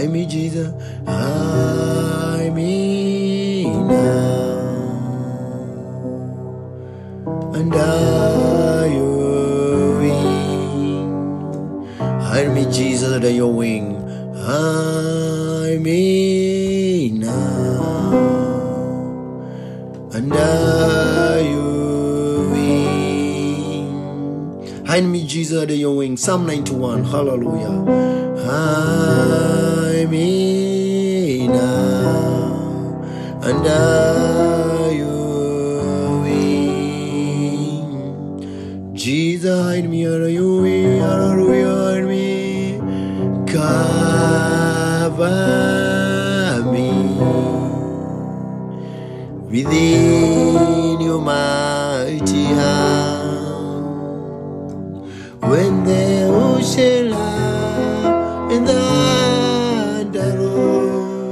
Hide me, Jesus. Hide me now under your wing. Hide me, Jesus, under your wing. Hide me now under your wing. Hide me, Jesus, under your wing. Psalm 91. Hallelujah. Hide me now under your wing. Jesus, hide me under your wing. Hallelujah, hide me. Cover me within your mighty hand. When the ocean lies in the underworld,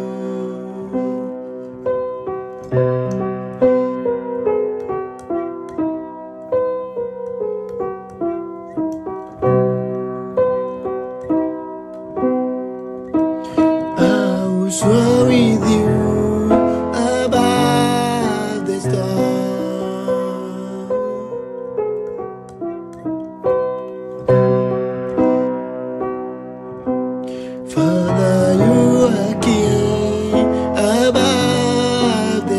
I will soar with you above the stars. Father, you are king above the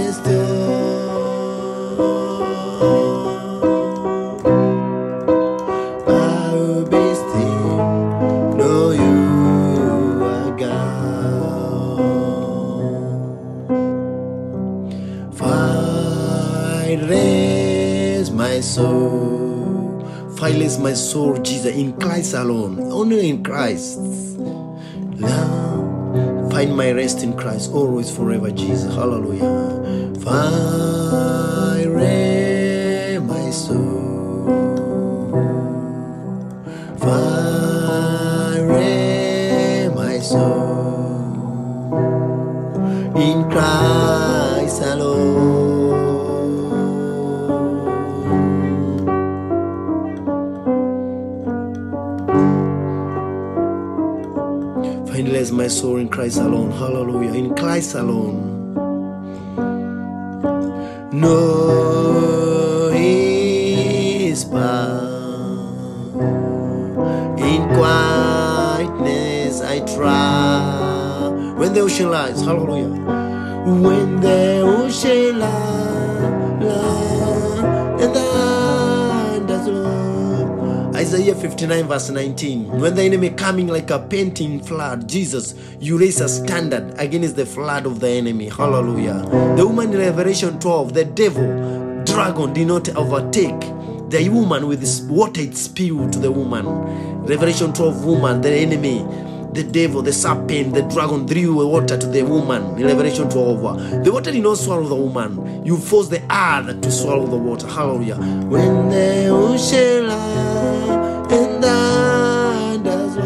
stars. I will be still, know you are God. Raise my soul. Raise my soul, Jesus, in Christ alone. Only in Christ. Love, find my rest in Christ, always, forever, Jesus. Hallelujah. Raise my soul. Raise my soul in Christ alone. Finalize my soul in Christ alone. Hallelujah. In Christ alone. No his power. In quietness I try. When the ocean lies. Hallelujah. When the ocean lies and the under's low. Isaiah 59 verse 19. When the enemy coming like a painting flood, Jesus, you raise a standard against the flood of the enemy. Hallelujah. The woman in Revelation 12, the devil, dragon did not overtake the woman with this water it spewed to the woman. Revelation 12, woman, the enemy, the devil, the serpent, the dragon threw water to the woman in Revelation 12. The water did not swallow the woman. You force the earth to swallow the water. Hallelujah. When the ocean lies and the under's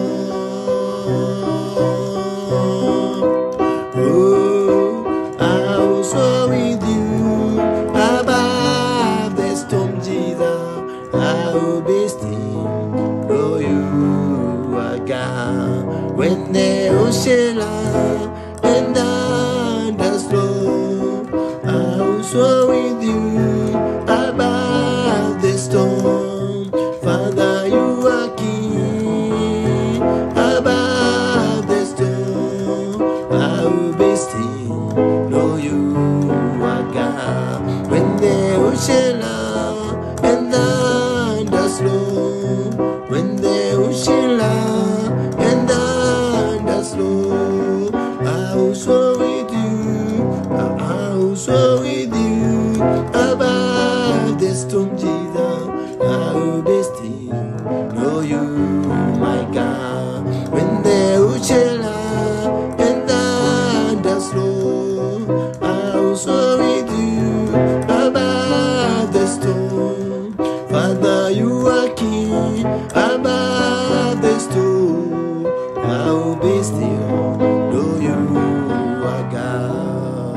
low, I will soar with you above the storm, Jesus. I will be still, know you are God. When the ocean lies and the under's low, I will soar with you above the storm. Father, you are king above the storm. I will be still, know you are God. When the ocean lies and the under's low, when the ocean lies and the under's low, I will soar with you. I will soar with you above the storm, Jesus. I will be still, know you, my God. When the ocean lies and the under's low, I will soar with you above the storm. Father, you are king above the storm. I will be still, know you are God.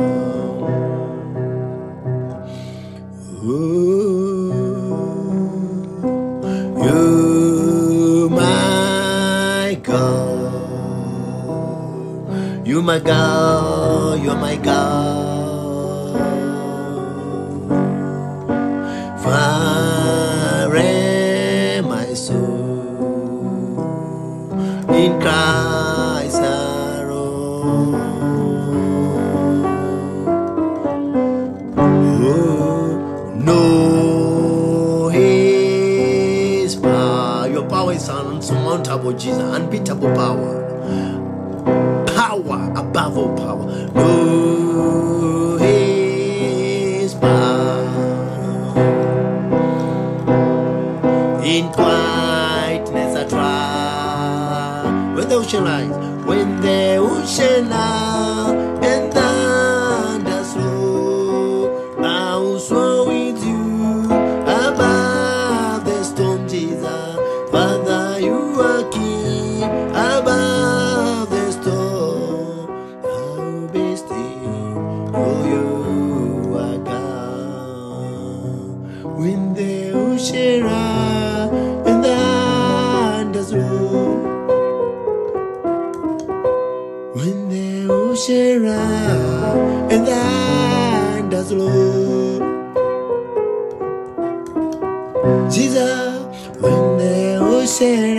You, my God. You're my God, you're my God. Fire my soul in Christ alone. Oh, no, His power. Your power is unsurmountable, Jesus, unbeatable power. Power above all power. No, His power in quietness I try. When the ocean lies, when the ocean lies, and thunders roll, I'll soar with you above the storm, Jesus. Father, you are King above the storm. I'll be still, for you are God. When the ocean rise and the thunders roll, when the ocean rise and the thunders roll, Jesus, when the ocean